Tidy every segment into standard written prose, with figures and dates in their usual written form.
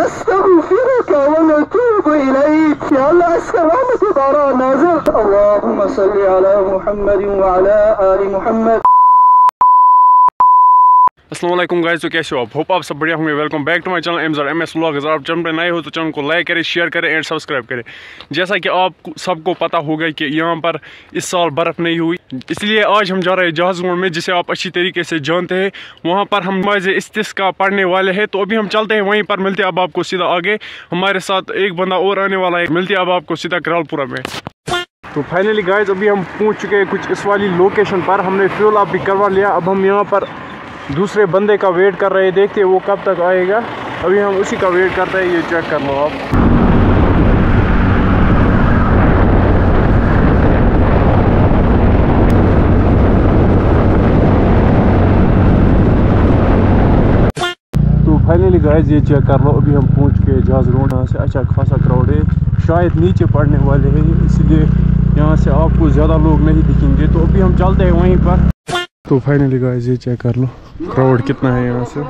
نستغفرك ونتوب إليك. يا الله السلامة بارا نازل. اللهم صل على محمد وعلى آل محمد. अस्सलाम वालेकुम गाइस, तो कैसे हो आप? होप आप सब बढ़िया होंगे। Welcome back to my channel एमज़र एमएस व्लॉग्स। आप चैनल पे नए हो तो चैनल को लाइक करें, शेयर करें एंड सब्सक्राइब करें। जैसा कि आप सबको पता होगा कि यहाँ पर इस साल बर्फ़ नहीं हुई, इसलिए आज हम जा रहे हैं जहाज़गोंड में, जिसे आप अच्छी तरीके से जानते हैं। वहाँ पर हम नमाज़ इस्तिस्का पढ़ने वाले हैं, तो अभी हम चलते हैं वहीं पर। मिलते हैं अब आपको सीधा आगे। हमारे साथ एक बंदा और आने वाला है। मिलते हैं अब आपको सीधा करालपुरा में। तो फाइनली गाइस अभी हम पहुँच चुके हैं कुछ इस वाली लोकेशन पर। हमने फ्यूल अप भी करवा लिया। अब हम यहाँ पर दूसरे बंदे का वेट कर रहे हैं, देखते हैं वो कब तक आएगा। अभी हम उसी का वेट करते हैं। ये चेक कर लो आप। तो फाइनली गाइस ये चेक कर लो, अभी हम पहुंच गए जहाज़गोंड। यहाँ से अच्छा खासा क्राउड है, शायद नीचे पड़ने वाले हैं, इसलिए यहाँ से आपको ज़्यादा लोग नहीं दिखेंगे। तो अभी हम चलते हैं वहीं पर। तो फाइनली गाइस ये चेक कर लो क्राउड कितना है यहाँ से।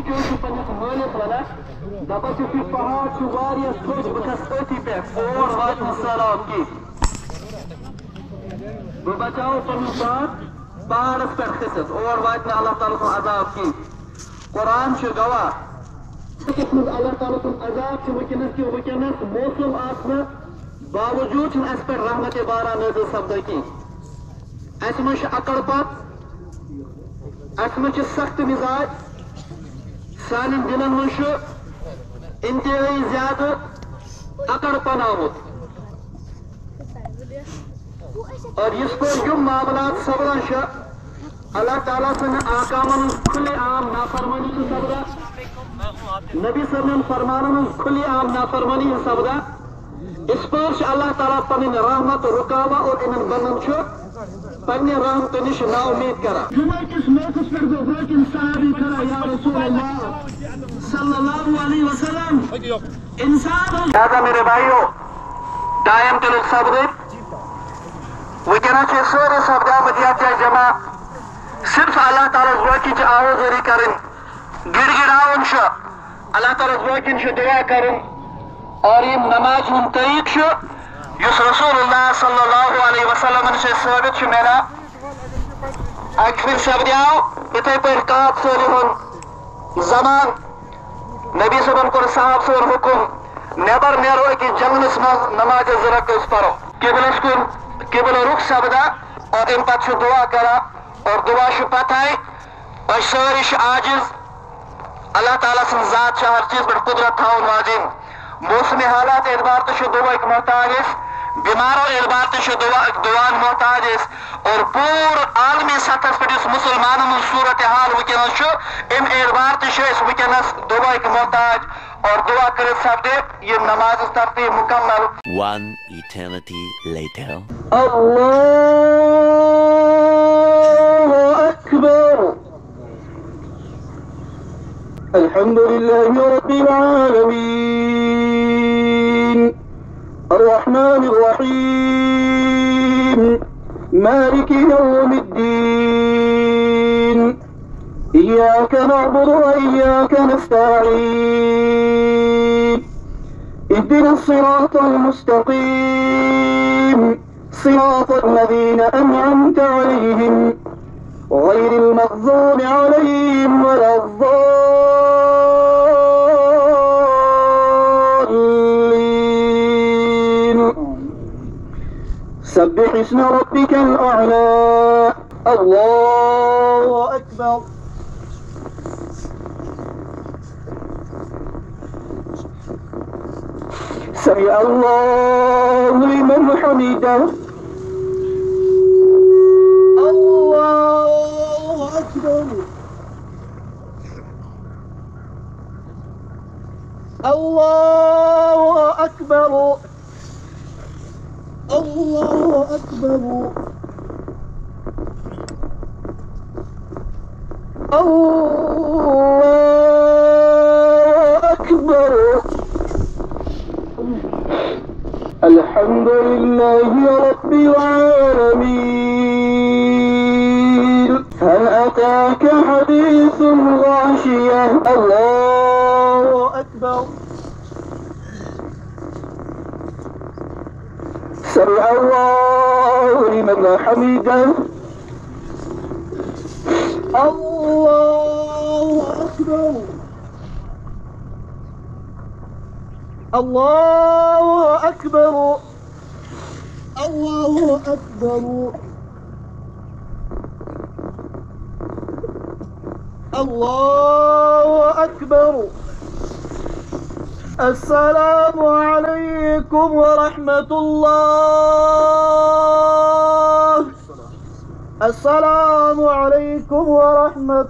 कुरान गवाह अल्लाह ताला अजाब मौसम आसना बावजूद रहमत बारा नज़र सपद की अकड़ पत सख्त मिजाज सान दिलन मं इंतहाई ज्यादा अकड़पन आमुत। और इस पर यम मामलात सपदान अल्लाह ताला सन आकामन खुले आम नाफरमानी सपदा, नबी सल्लम फरमानन खुले आम नाफरमानी सपदा। इस पर अल्लाह ताला पन रहमत रुकावा और इन बनन पन्ने रहमत निश ना उम्मीद करा। किस मौक़िफ़ पर जो इंसान करा या रसूल अल्लाह सल्लल्लाहु अलैहि वसल्लम इंसान दादा मेरे भाइयों टाइम तलुक सब्द वकना सोरे सब्दा मदियात जमा सिर्फ अल्लाह ताला की आवाज़री करें, गिड़गिड़ावन अल्लाह ताला की दुआ करें। और ये नमाज हम तरीक युस रसूलुल्लाह सल्लल्लाहु अलैहि वसल्लम से साबित मेरा अखिर सब्दाओ इथे पर कात सोलिहुन जमान नबी सल्लम को साहब सोर हुकुम नेबर नेरो कि जंगलस मज नमाज ज़रक पढ़ो किबलस कुन किबल रुख सब्दा और इन पत दुआ करा। और दुआ पता है और सारिश आजिज अल्लाह ताला सन ज़ात हर चीज पर कुदरत थाउन वाजिब। मौसमी हालात एतबार तो दुआ मोहताज, बीमारों एतबार तो दुआन मोहताज। और पूर आलमी सतह पे मुसलमान सूरत हाल वनस इन एतबार तो वनस दुआ मोहताज। और दुआ कर सपदे ये नमाज तरतीब मुकम्मल। One eternity later. अल्लाहु अकबर। अल्हम्दुलिल्लाहि रब्बिल आलमीन अर्रहमानिर रहीम मालिकि यौमिद्दीन इय्याका नअबुदु व इय्याका नस्तईन इहदिनस सिरातल मुस्तकीम सिरातल लज़ीना अन'अमता अलैहिम गैरिल मग़ज़ूबि अलैहिम वलद्दाल्लीन। सब्बिह इस्म रब्बिकल अ'ला। अल्लाहु अकबर। समी अल्लाहु लिमन हमीदा। अल्लाहु अकबर। अल्लाहु अकबर। अल्लाहु अकबर। अल्लाहु अकबर। अल्हम्दुलिल्लाहि रब्बिल आलमीन। हल अताका हदीसुल गाशियah। अल्लाहु अकबर। سمع الله لمن حمده. الله أكبر. الله أكبر. الله أكبر. الله أكبر. السلام عليكم ورحمة الله. السلام عليكم ورحمة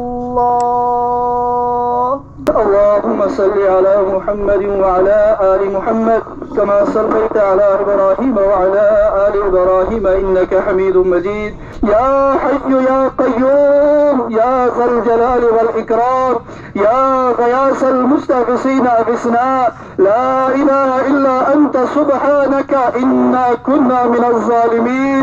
الله. اللهم صل على محمد وعلى آل محمد كما صليت على إبراهيم وعلى آل إبراهيم إنك حميد مجيد. يا حي يا قيوم يا ذا الجلال والإكرام يا غياث المستغيثين أغثنا. لا إله إلا أنت سبحانك إنا كنا من الظالمين.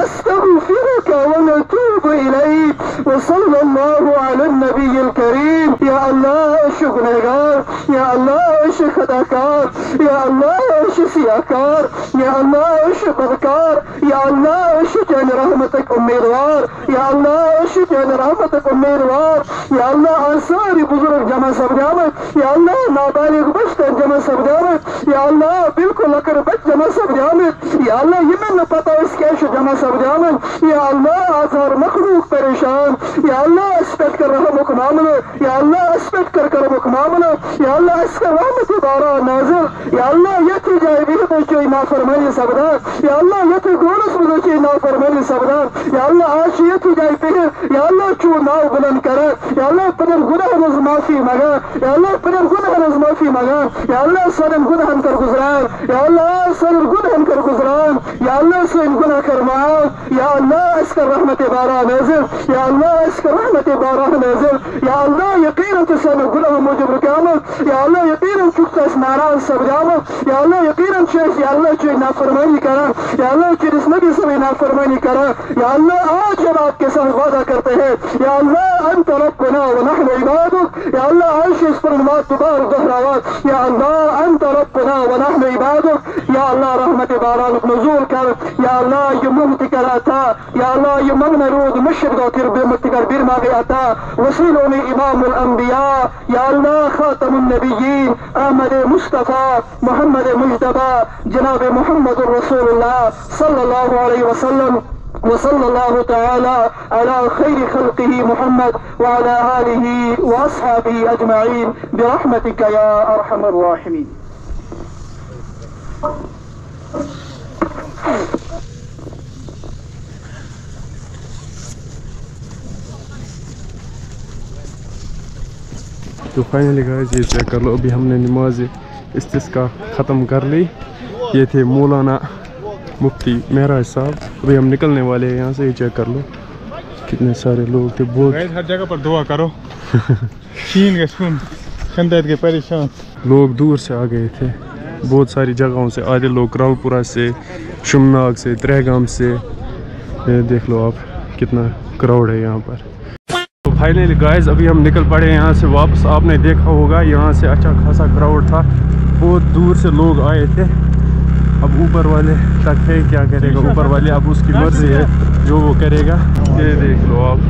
نستغفرك ونتوب إليك. وصلى الله على النبي الكريم. يا الله شكرا يا الله شكركار يا الله شفيعكار يا الله شكركار يا الله شكر رحمتك أميدوار يا الله شكر رحمتك أميدوار يا الله آثار بزرگ جمع سبجامت يا الله نابالغ بچتن جمع سبجامت يا الله بالکل لکر بچ جمع سبجامت يا الله يمن پتا اس کیش جمع سبجامت يا الله آثار مخلوق پریشان يا الله اسپت کر رحمك معاملہ يا الله اسپت کر کرمك معاملہ يا الله اسکر رحمت بارا نازل يا الله یتی جائے بھی بچوئی نافرمانی سبدار يا الله یتی گونس بچوئی نافرمانی سبدار يا الله آش یتی جائے پہر يا الله چو ناو بلند کرے يا الله پدر گناہ نز معافی مگا يا الله پدر گناہ نز معافی مگا يا الله سنم گناہ کر گزران يا الله سنم گناہ کر گزران يا الله سن گناہ کر معاف يا الله اسکر رحمت بارا نازل يا الله اسکر رحمت بارا نازل يا الله یقینا تسن گناہ موجب قیامت يا الله یقینا چکتا اس ناراض سبجامت يا الله یقینا شیخ يا الله چوئی نافرمانی کرا يا الله چوئی اس نبی سے نافرمانی کرا يا الله آج جب آپ کے ساتھ وعدہ کرتے ہیں يا الله انت ربنا ونحن عبادك يا الله عيش اس پر نمات تبارک دہراوات يا الله انت ربنا ونحن عبادك يا الله رحمت باران نزول کر يا الله يممت کراتا يا الله يمم نرود مشرق و ترب متکر برماغی عطا وصولونی امام الانبیاء يا الله خاتم النبيين احمد مصطفى محمد مجتبى جناب محمد رسول الله صلى الله عليه وسلم وصلى الله تعالى على خير خلقه محمد وعلى آله وأصحابه أجمعين برحمتك يا أرحم الراحمين. تو فائنلی گائز یہ چیک کر لو ابھی ہم نے نماز استسقا ختم کر لی. یہ تھے مولانا مفتی مہراج صاحب. ابھی ہم نکلنے والے ہیں یہاں سے. یہ چیک کر لو کتنے سارے لوگ تھے. بہت ہر جگہ پر دعا کرو. شین کے سن خندت کے پریشان لوگ دور سے آ گئے تھے. بہت ساری جگہوں سے. آدھے لوگ راول پورہ سے, شمناگ سے, ترہگام سے. دیکھ لو آپ کتنا کراؤڈ ہے یہاں پر. تو فائنلی گائز ابھی ہم نکل پڑے یہاں سے واپس. آپ نے دیکھا ہوگا یہاں سے اچھا خاصا کراؤڈ تھا. بہت دور سے لوگ آئے تھے. اب اوپر والے تک ہے کیا کرے گا اوپر والے. اب اس کی مرضی ہے جو وہ کرے گا. یہ دیکھ لو آپ.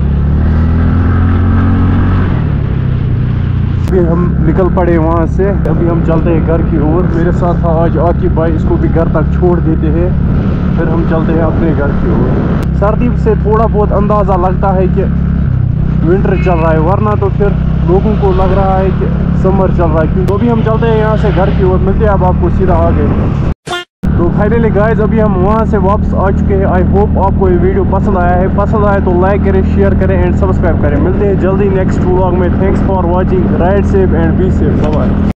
ابھی ہم نکل پڑے وہاں سے. ابھی ہم چلتے ہیں گھر کی اور. میرے ساتھ تھا آج عاقب بھائی. اس کو بھی گھر تک چھوڑ دیتے ہیں پھر ہم چلتے ہیں اپنے گھر کی اور. سردی سے تھوڑا بہت اندازہ لگتا ہے کہ ونٹر چل رہا ہے ورنہ تو پھر لوگوں کو لگ رہا ہے کہ سمر چل رہا ہے. کیونکہ ابھی ہم چلتے ہیں یہاں سے گھر کی اور. ملتے ہیں اب آپ کو سیدھا آگے. تو فائنلی گائز ابھی ہم وہاں سے واپس آ چکے ہیں. آئی ہوپ آپ کو یہ ویڈیو پسند آیا ہے. پسند آئے تو لائک کریں, شیئر کریں اینڈ سبسکرائب کریں. ملتے ہیں جلدی نیکسٹ ولاگ میں. Thanks for watching. Ride safe and be safe. Bye.